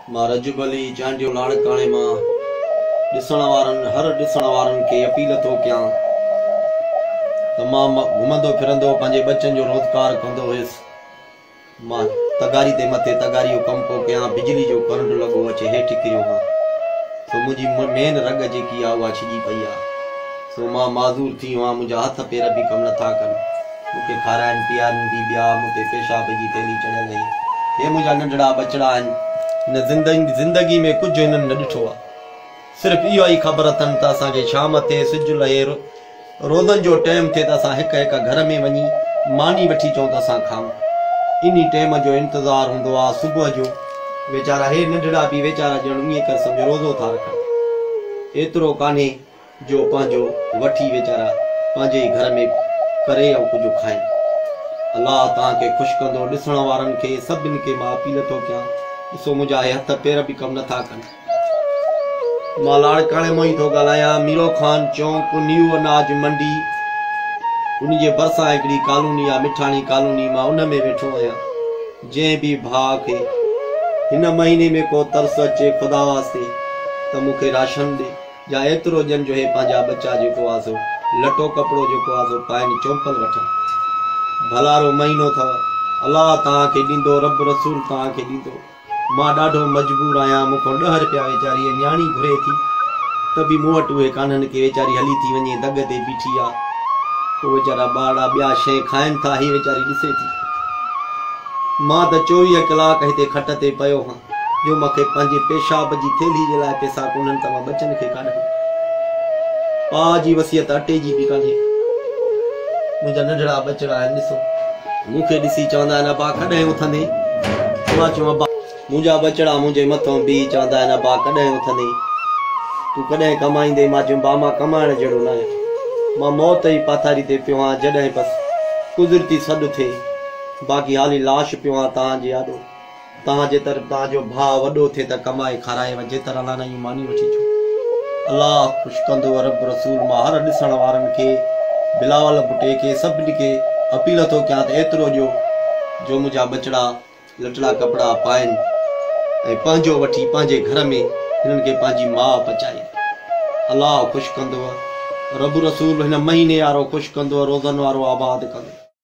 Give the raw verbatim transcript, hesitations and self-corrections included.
मां रजब अली चांडियो लाड़काणे मां ॾिसण वारनि हर ॾिसण वारनि खे अपील थो कयां त मां घुमंदो फिरंदो पंहिंजे बचनि जो रोज़गार कंदो हुयुसि। मां तगारी ते मथे तगारी जो कमु पियो कयां, बिजली जो करंट लॻो अचे हेठि किरियो हां, सो मुंहिंजी मेन रग जेकी आहे उहा छिॼी पई आहे। सो मां माज़ूर थी वियो आहियां, मुंहिंजा हथ पेर बि कमु नथा कनि, मूंखे खाराइनि पीआरनि बि ॿिया, मूंखे पेशाब जी थैली चढ़ियल आई। हे मुंहिंजा नंढड़ा बचड़ा आहिनि, हिन ज़िंदगी ज़िंदगी में कुझु हिननि न ॾिठो आहे, सिर्फ़ु इहो ई ख़बर अथनि त असांखे शाम थिए सिजु लहे रोज़नि जो टाइम थिए त असां हिकु हिकु घर में वञी मानी वठी अचूं त असां खाऊं। इन टाइम जो इंतज़ारु हूंदो आहे सुबुह जो। वीचारा हे नंढड़ा बि वीचारा ॼण ईअं करे सम्झो रोज़ो था रखनि, एतिरो कान्हे जो पंहिंजो वठी वीचारा पंहिंजे ई घर में करे ऐं कुझु खाइनि। अलाह तव्हांखे ख़ुशि कंदो। ॾिसण वारनि खे सभिनि खे मां अपील थो कयां, ॾिसो मुंहिंजा हथ पेर बि कमु नथा कनि। मां लाड़काणे मां ई थो ॻाल्हायां, मीरो खान चौक न्यू अनाज मंडी, उन जे भरिसां हिकिड़ी कॉलोनी आहे मिठाणी कॉलोनी, मां उन में वेठो आहियां। जंहिं बि भाउ खे हिन महीने में को तरस अचे ख़ुदा वास्ते त मूंखे राशन ॾे, या एतिरो ॼण जो हे पंहिंजा बच्चा जेको आहे सो लटो कपिड़ो जेको आहे सो पाइनि, चौंपल वठनि। भलारो महीनो अथव, अलाह तव्हांखे ॾींदो, रब रसूल तव्हांखे ॾींदो। मां ॾाढो मजबूर आहियां, मूंखां ॾह रुपया वीचारी न्याणी घुरे थी त बि मूं वटि उहे कान्हनि की वीचारी हली थी वञे, दग ते बीठी आहे, पोइ वीचारा ॿार ॿिया शइ खाइनि था, हीअ वीचारी ॾिसे थी। मां त चोवीह कलाक हिते खट ते पियो हां, जो मूंखे पंहिंजे पेशाब जी थैली जे लाइ पैसा कोन्हनि त मां बचनि खे काढां। पा जी वसियत अटे जी बि कान्हे। मुंहिंजा नंढड़ा बचड़ा आहिनि, ॾिसो मूंखे ॾिसी चवंदा आहिनि अबा कॾहिं उथंदे। मां चयो अबा, मुंहिंजा बचड़ा मुंहिंजे मथां बि चवंदा आहिनि अबा कॾहिं उथंदे, तूं कॾहिं कमाईंदे। मां चयो बा मां कमाइण जहिड़ो न आहियां, मां मौत जी पाथारी ते पियो आहियां, जॾहिं बसि कुदरती सॾु थिए, बाक़ी हाली लाश पियो आहियां तव्हांजे आॾो। तव्हांजे तरफ़ तव्हांजो भाउ वॾो थिए त कमाए खाराए वञे, जेतिरा लाना जी मानी वठी अचो। अलाह ख़ुशि कंदो, रब रसूल। मां हर ॾिसण वारनि खे, बिलावल बुटे खे, सभिनी खे अपील थो कयां त एतिरो ॾियो जो मुंहिंजा बचड़ा लटड़ा कपिड़ा पाइनि ऐं पंहिंजो वठी पंहिंजे घर में हिननि खे पंहिंजी माउ पचाए। अलाह ख़ुशि कंदो, रब रसूल हिन महीने वारो ख़ुशि कंदो, रोज़नि वारो आबाद कंदो।